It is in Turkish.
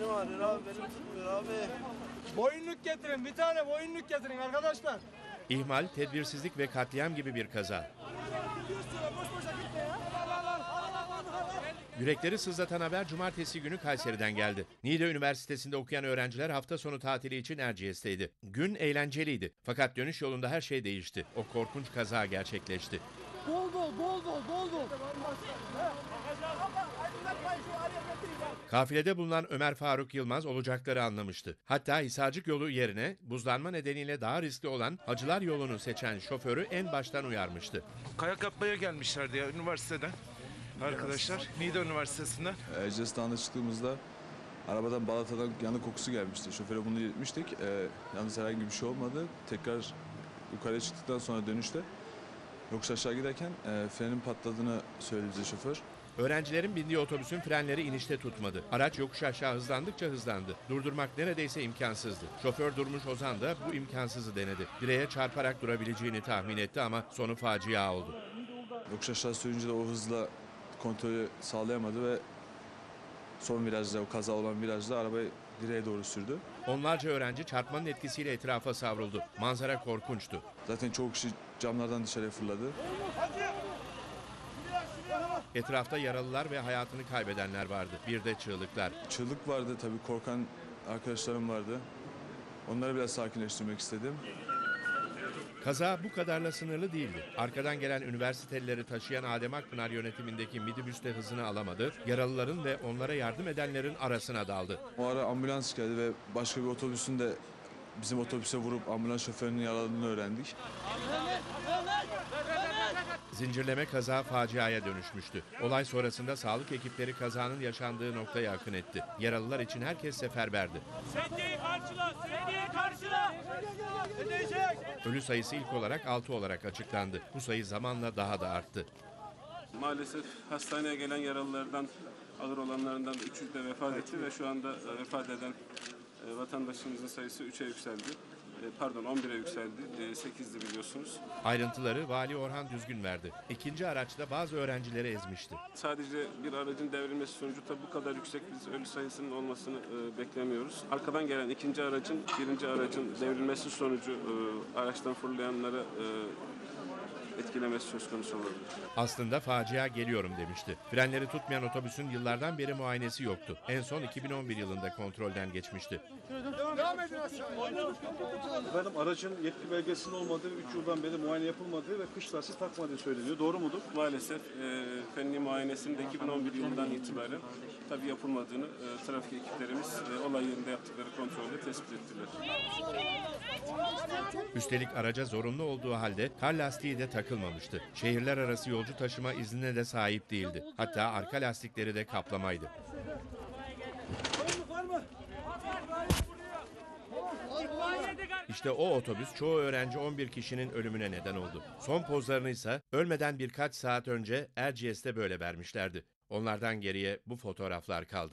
Benim ağrıyor abi, benim tutmuyor abi. Boyunluk getirin, bir tane boyunluk getirin arkadaşlar. İhmal, tedbirsizlik ve katliam gibi bir kaza. Yürekleri sızlatan haber cumartesi günü Kayseri'den geldi. Niğde Üniversitesi'nde okuyan öğrenciler hafta sonu tatili için Erciyes'teydi. Gün eğlenceliydi. Fakat dönüş yolunda her şey değişti. O korkunç kaza gerçekleşti. Bol bol. Kafilede bulunan Ömer Faruk Yılmaz olacakları anlamıştı. Hatta Hisarcık yolu yerine buzlanma nedeniyle daha riskli olan Hacılar yolunu seçen şoförü en baştan uyarmıştı. Kayak yapmaya gelmişlerdi ya üniversiteden. Arkadaşlar Niğde Üniversitesi'nden. Erciyes Dağı'na çıktığımızda arabadan balatadan yanık kokusu gelmişti. Şoföre bunu iletmiştik. Yalnız herhangi bir şey olmadı. Tekrar yukarıya çıktıktan sonra dönüşte yokuş aşağı giderken frenin patladığını söyledi bize şoför. Öğrencilerin bindiği otobüsün frenleri inişte tutmadı. Araç yokuş aşağı hızlandıkça hızlandı. Durdurmak neredeyse imkansızdı. Şoför Durmuş Ozan da bu imkansızı denedi. Direğe çarparak durabileceğini tahmin etti ama sonu facia oldu. Yokuş aşağı sürünce de o hızla kontrolü sağlayamadı ve son virajda, o kaza olan virajda arabayı direğe doğru sürdü. Onlarca öğrenci çarpmanın etkisiyle etrafa savruldu. Manzara korkunçtu. Zaten çoğu kişi camlardan dışarıya fırladı. Etrafta yaralılar ve hayatını kaybedenler vardı. Bir de çığlıklar. Çığlık vardı tabii, korkan arkadaşlarım vardı. Onları biraz sakinleştirmek istedim. Kaza bu kadarla sınırlı değildi. Arkadan gelen üniversitelileri taşıyan Adem Akpınar yönetimindeki midibüs de hızını alamadı. Yaralıların ve onlara yardım edenlerin arasına daldı. O ara ambulans geldi ve başka bir otobüsün de bizim otobüse vurup ambulans şoförünün yaralandığını öğrendik. Zincirleme kaza faciaya dönüşmüştü. Olay sonrasında sağlık ekipleri kazanın yaşandığı noktaya akın etti. Yaralılar için herkes seferberdi. Sedyeyi karşıla! Sedyeyi karşıla! Ölü sayısı ilk olarak 6 olarak açıklandı. Bu sayı zamanla daha da arttı. Maalesef hastaneye gelen yaralılardan ağır olanlarından 3'ü de vefat etti ve şu anda vefat eden vatandaşımızın sayısı 3'e yükseldi. 11'e yükseldi. 8'di biliyorsunuz. Ayrıntıları Vali Orhan Düzgün verdi. İkinci araçta bazı öğrencileri ezmişti. Sadece bir aracın devrilmesi sonucu tabii bu kadar yüksek biz ölü sayısının olmasını beklemiyoruz. Arkadan gelen ikinci aracın, birinci aracın devrilmesi sonucu araçtan fırlayanlara etkilemesi söz konusu olabilir. Aslında facia geliyorum demişti. Frenleri tutmayan otobüsün yıllardan beri muayenesi yoktu. En son 2011 yılında kontrolden geçmişti. Devam edin aşağı. Efendim aracın yetki belgesinin olmadığı, 3 yıldan beri muayene yapılmadığı ve kış lastiği takmadığı söyleniyor. Doğru mudur? Maalesef fenli muayenesinin de 2011 yılından itibaren tabii yapılmadığını trafik ekiplerimiz olay yerinde yaptıkları kontrolde tespit ettiler. Üstelik araca zorunlu olduğu halde kar lastiği de takılmamıştı. Şehirler arası yolcu taşıma iznine de sahip değildi. Hatta arka lastikleri de kaplamaydı. İşte o otobüs çoğu öğrenci 11 kişinin ölümüne neden oldu. Son pozlarını ise ölmeden birkaç saat önce Erciyes'te böyle vermişlerdi. Onlardan geriye bu fotoğraflar kaldı.